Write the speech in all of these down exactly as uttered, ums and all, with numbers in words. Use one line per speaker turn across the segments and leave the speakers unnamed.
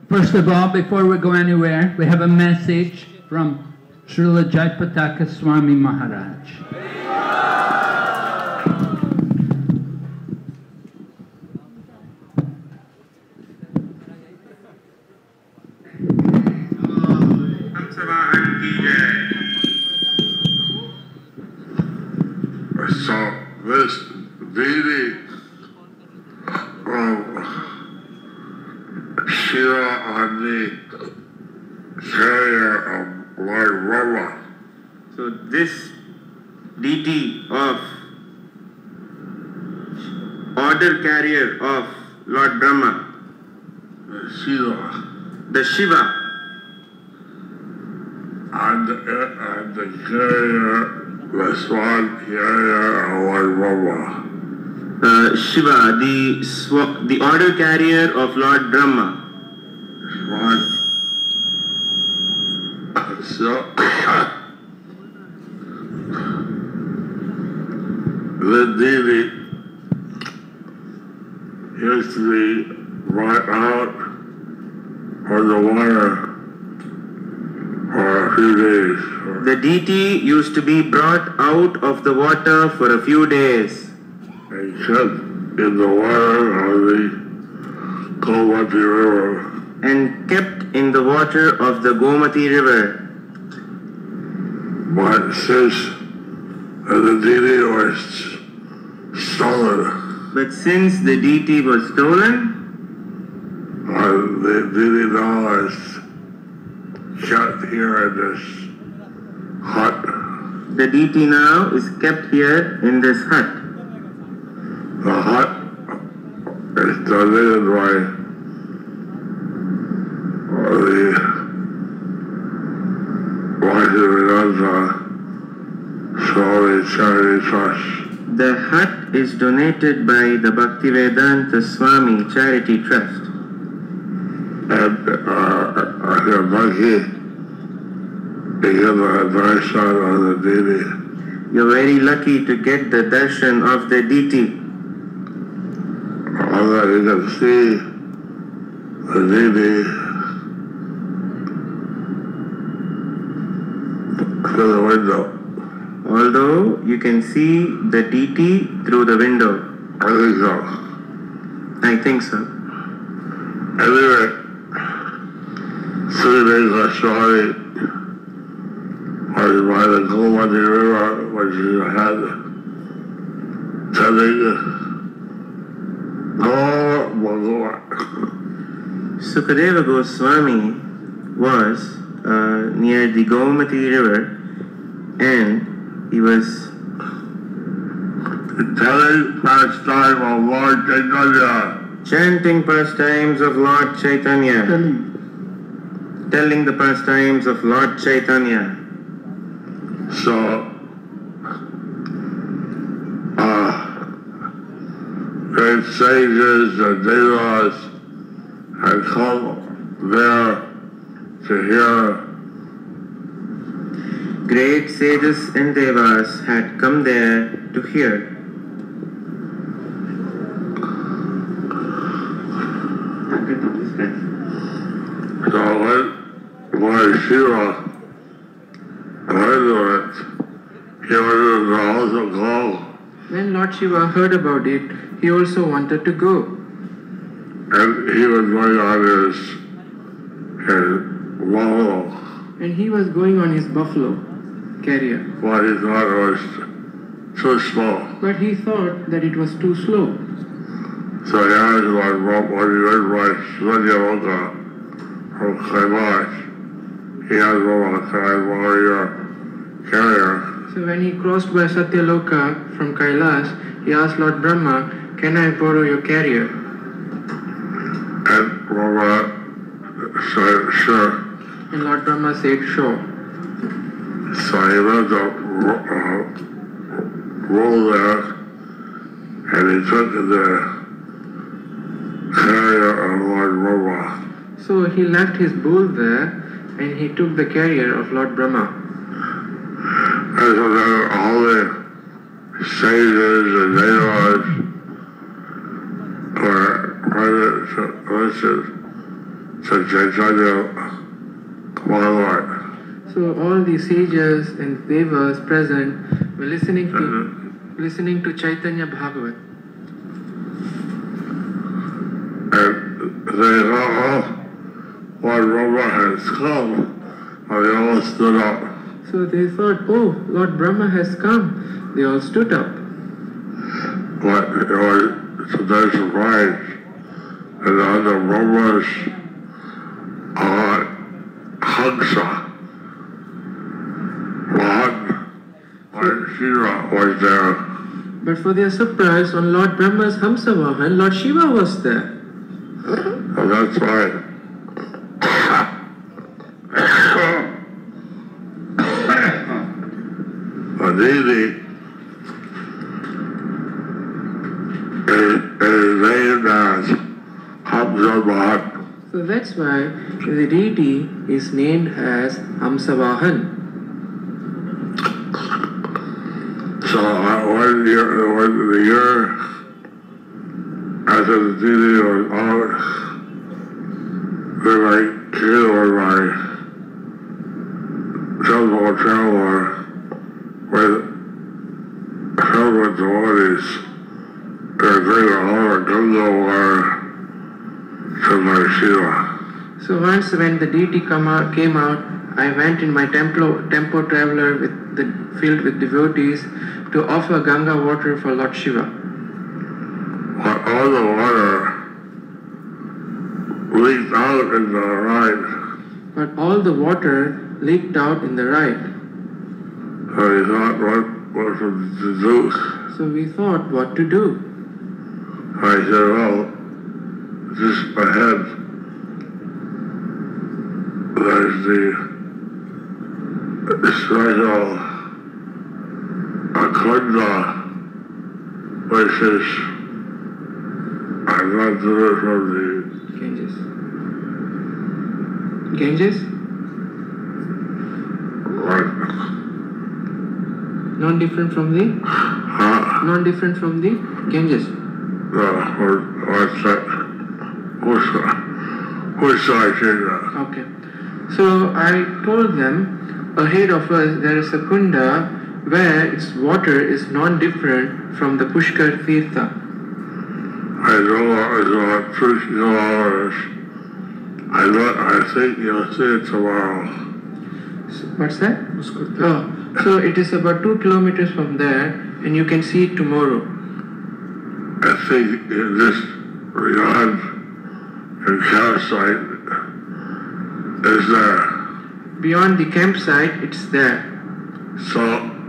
First of all, before we go anywhere, we have a message from Srila Jayapataka Swami Maharaj.
So this deity of Shiva on the carrier of Lord Rama.
So this deity of order carrier of Lord Brahma,
the Shiva,
the Shiva,
and the, and the carrier, the swan carrier of Lord Rama.
Uh, Shiva, the sw the order carrier of Lord Brahma.
Swan. So, the deity used to be brought out of the water for a few days.
The deity used to be brought out of the water for a few days.
And kept in the water of the Gomati River.
And kept in the water of the Gomati River.
But since the deity was stolen,
but since the deity was stolen,
uh, the deity now is kept here in this hut.
The deity now is kept here in this hut.
The hut is donated by the Bhakti-sandarbha Swami Charity Trust.
The hut is donated by the Bhakti-vedanta Swami Charity Trust.
And uh, I am lucky to get the darshan of the deity.
You're very lucky to get the darshan of the deity.
Although you can see the deity through the window.
Although you can see the deity through the window.
I think so.
I think so.
Anyway, three days I saw it was by the Gomati River, which you had telling
Sukadeva Goswami was uh, near the Gomati River, and he was
telling pastime of Lord Chaitanya,
chanting pastimes of Lord Chaitanya, telling, telling the pastimes of Lord Chaitanya.
So, uh, great sages and devas had come there to hear.
Great sages and devas had come there to hear.
So when, when Shiva heard of it, he wanted to also go.
When Lord Shiva heard about it, he also wanted to go.
And he was going on his, his buffalo.
And he was going on his buffalo carrier.
But he thought it was too slow.
But he thought that it was too slow.
So he asked Lord Rama, when he heard my Swadyaloka from Kailash, he asked Rama, can I borrow your carrier?
So when he crossed by Satyaloka from Kailash, he asked Lord Brahma, can I borrow your carrier?
And Rama said, sure.
And Lord Brahma said, sure.
So he went to uh, roll there, and he took the carrier of Lord Rama.
So he left his bull there, and he took the carrier of Lord Brahma.
And so then all the sages and devas were present to listen to Chaitanya Maharaj.
So all the sages and devas present were listening to listening to Chaitanya Bhagavat.
And they thought, oh, Lord Rama has come, and they all stood up.
So they thought, oh, Lord Brahma has come. They all stood up.
But it was to their surprise, and on the Brahma's uh, Hangsa, Lord, Lord Shiva was there.
But for their surprise, on Lord Brahma's Hamsavahan, Lord Shiva was there.
And that's why a deity is, is named as Hamsavahan.
So that's why the deity is named as Hamsavahan.
So uh, one year, when the year after the deity was out, then my kid or my temple traveler with several devotees, they're going to all the Ganga water to my Shiva.
So once when the deity come out, came out, I went in my temple, temple traveler with the, filled with devotees to offer Ganga water for Lord Shiva.
But all the water leaked out in the right.
But all the water leaked out in the right.
So he thought, what, what to do?
So we thought what to do.
I said, well, just ahead, there's the special Anuccheda, which is, I'm not doing it from the
Ganges. Ganges?
what?
Non-different from the?
Huh?
Non-different from the Ganges.
No, or, what's that? Which side? Which side is that?
Okay. So I told them, ahead of us there is a kunda where its water is non-different from the Pushkar Tirtha.
I know it's not two kilometers. I know, I think you'll see it tomorrow.
So, what's that? Oh, so it is about two kilometers from there, and you can see it tomorrow.
I think in this beyond the campsite is there.
Beyond the campsite, it's there.
So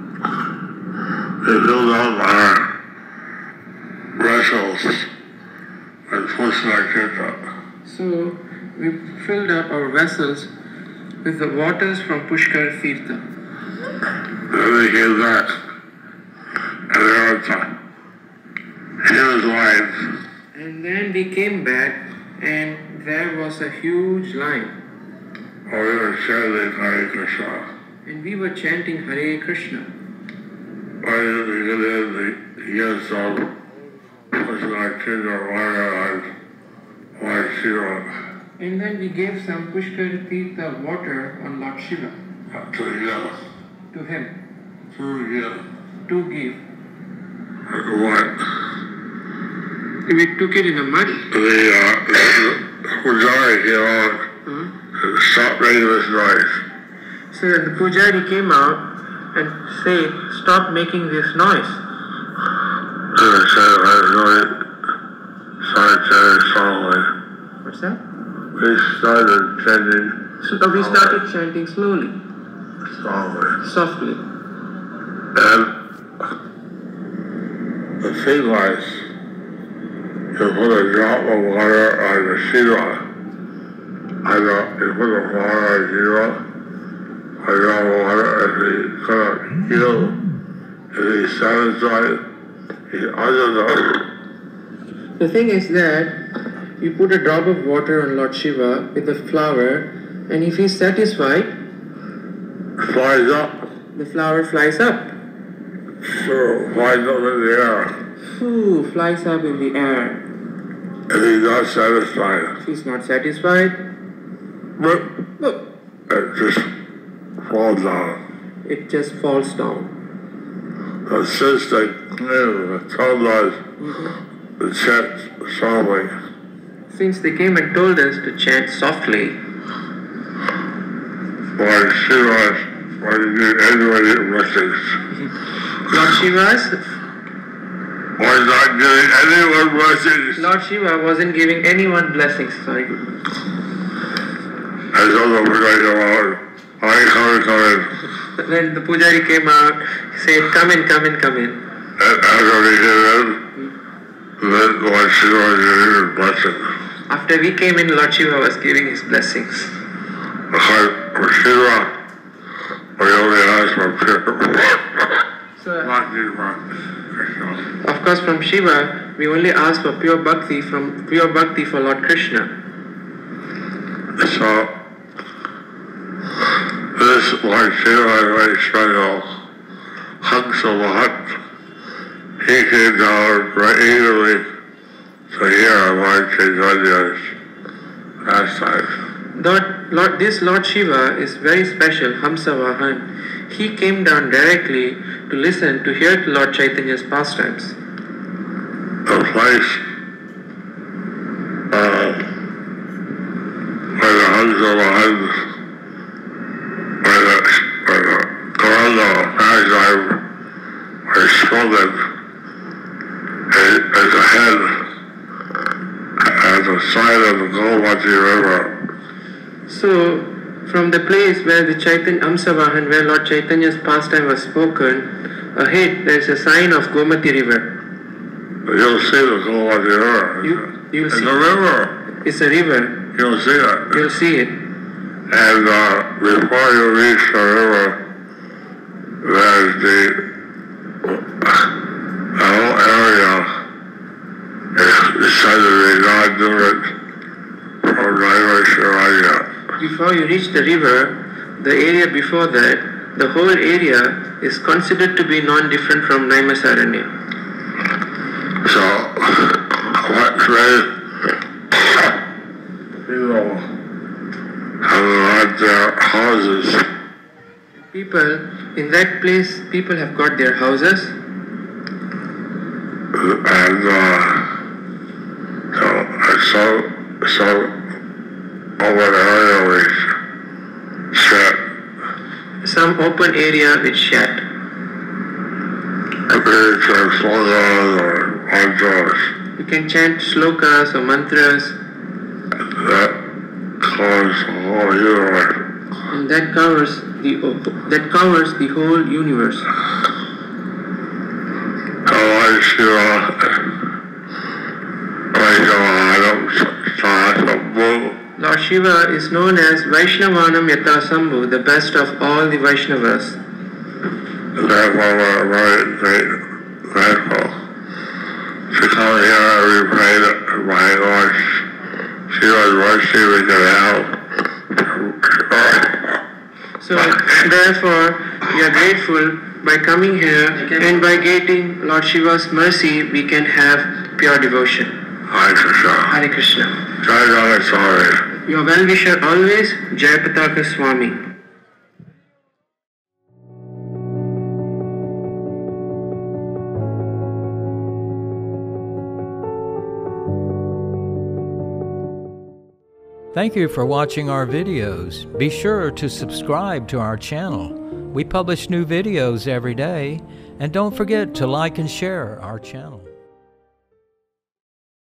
they build up our vessels and push like it up.
So we filled up our vessels with the waters from Pushkar Tirtha.
Then they came back, and there was a huge line.
And then we came back, and there was a huge line.
Oh, we were chanting Hare Krishna.
And we were chanting Hare Krishna.
Why did we get in the yes of pushing our kids or water on Lord Shiva?
And then we gave some Pushkar Tirtha water on Lord Shiva.
To him.
To him.
To him.
To give.
What?
We took it in a mud.
The, uh, the Pujari came out
Huh?
and stopped making this noise.
So the Pujari came out and said, stop making this noise.
And I said, I really started chanting slowly.
What's that?
We started chanting
So we started chanting slowly,
slowly.
softly.
And the thing was, you put a drop of water on the Shiva. I know, you put the water on Shiva, I got water, and he couldn't heal, and he satisfied, he understood.
The thing is that you put a drop of water on Lord Shiva with a flower, and if he's satisfied,
Flies up,
the flower flies up.
so flies up in the air,
Ooh, flies up in the air.
and he's not satisfied.
If he's not satisfied,
it just falls down.
It just falls down.
But since they knew, told us to chant softly,
Since they came and told us to chant softly,
Lord Shiva's was giving anybody blessings.
Lord Shiva's,
Was not giving anyone blessings.
Lord Shiva wasn't giving anyone blessings. Sorry.
And so the Buddha came out, I come in, come in.
When the pujari came out, he said, "Come in, come in, come in."
And after we came in, then Lord Shiva was giving his blessings.
After we came in, Lord Shiva was giving his blessings.
Because for Shiva, we only ask for pure
So,
bhakti from Krishna.
of course, from Shiva, we only ask for pure bhakti from pure bhakti for Lord Krishna.
So, this Lord Shiva is very special. Hamsa Mahat, he came down right eagerly to hear Lord Chaitanya's pastimes.
Lord, Lord, this Lord Shiva is very special, Hamsa Vahan. He came down directly to listen, to hear Lord Chaitanya's pastimes.
The place uh, where the Hamsa Mahat, where the, where the Corona pastime was spoken, is, is a head at the side of the Gomati River.
So, from the place where the Chaitanya Amsavahan, where Lord Chaitanya's pastime was spoken, ahead there is a sign of Gomati River.
You'll see the Gomati River.
You, you'll
it's
see.
a river.
It's a river.
You'll see it.
You'll see it.
And uh, before you reach the river, there's the, the whole area is decided to be non-different from Nrisingha.
Before you reach the river, the area before that, the whole area is considered to be non-different from Naimasaranya.
So, what's very, people have got their houses.
People, in that place, people have got their houses.
And uh, so, so, so open area with shed.
Some open area with shed.
You can chant slokas or mantras.
You can chant slokas or mantras.
That covers the whole universe.
And that covers the that covers the whole universe.
So I Shiva,
Lord Shiva is known as Vaishnavanam Yata Sambhu, the best of all the Vaishnavas.
Therefore, we're very great, grateful to come here every day by Lord Shiva's mercy we can help.
So, therefore, we are grateful by coming here and by getting Lord Shiva's mercy, we can have pure devotion.
Hare Krishna.
Hare Krishna.
Jai Radha Swami.
Your well-wisher always, J P S Swami.
Thank you for watching our videos. Be sure to subscribe to our channel. We publish new videos every day, and don't forget to like and share our channel.